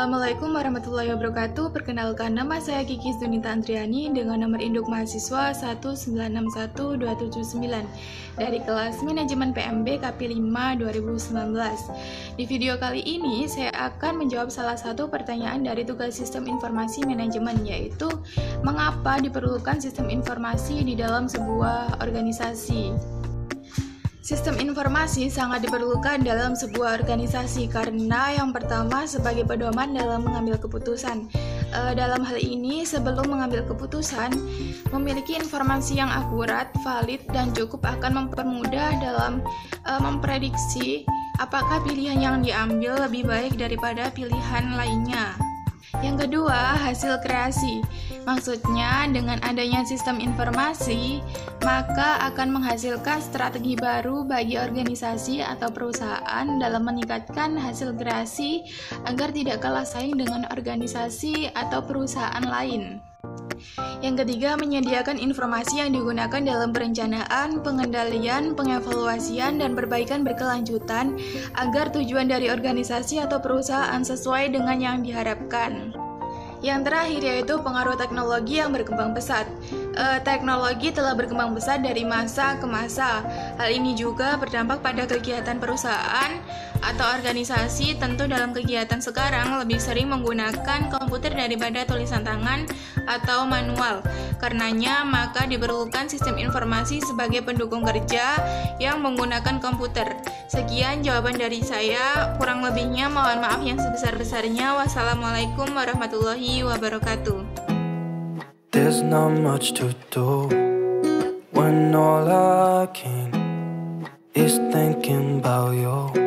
Assalamualaikum warahmatullahi wabarakatuh. Perkenalkan, nama saya Kiki Sunita Andriani dengan nomor induk mahasiswa 1961279 dari kelas Manajemen PMB KP 5 2019. Di video kali ini saya akan menjawab salah satu pertanyaan dari tugas Sistem Informasi Manajemen, yaitu mengapa diperlukan sistem informasi di dalam sebuah organisasi. Sistem informasi sangat diperlukan dalam sebuah organisasi karena yang pertama sebagai pedoman dalam mengambil keputusan. Dalam hal ini, sebelum mengambil keputusan, memiliki informasi yang akurat, valid, dan cukup akan mempermudah dalam memprediksi apakah pilihan yang diambil lebih baik daripada pilihan lainnya. Yang kedua, hasil kreasi. Maksudnya, dengan adanya sistem informasi, maka akan menghasilkan strategi baru bagi organisasi atau perusahaan dalam meningkatkan hasil kreasi agar tidak kalah saing dengan organisasi atau perusahaan lain. Yang ketiga, menyediakan informasi yang digunakan dalam perencanaan, pengendalian, pengevaluasian, dan perbaikan berkelanjutan agar tujuan dari organisasi atau perusahaan sesuai dengan yang diharapkan. Yang terakhir yaitu pengaruh teknologi yang berkembang pesat. Teknologi telah berkembang pesat dari masa ke masa. Hal ini juga berdampak pada kegiatan perusahaan atau organisasi. Tentu dalam kegiatan sekarang lebih sering menggunakan komputer daripada tulisan tangan atau manual. Karenanya maka diperlukan sistem informasi sebagai pendukung kerja yang menggunakan komputer. Sekian jawaban dari saya, kurang lebihnya mohon maaf yang sebesar-besarnya. Wassalamualaikum warahmatullahi wabarakatuh. There's not much to do when all I can is thinking about you.